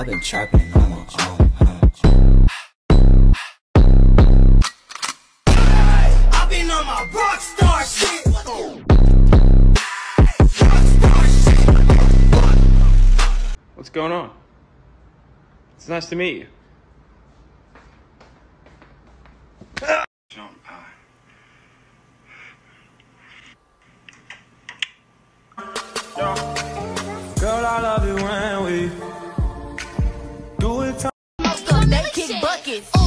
I've been trapping on my own. I've been on my rockstar shit. What's going on? It's nice to meet you. Girl, I love it when we do it. Gonna make kick buckets.